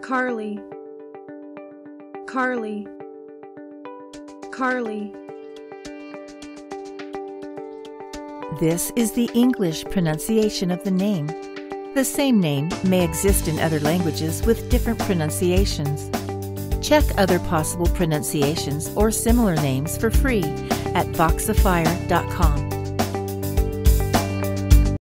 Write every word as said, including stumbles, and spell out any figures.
Carly, Carly, Carly. This is the English pronunciation of the name. The same name may exist in other languages with different pronunciations. Check other possible pronunciations or similar names for free at voxifier dot com.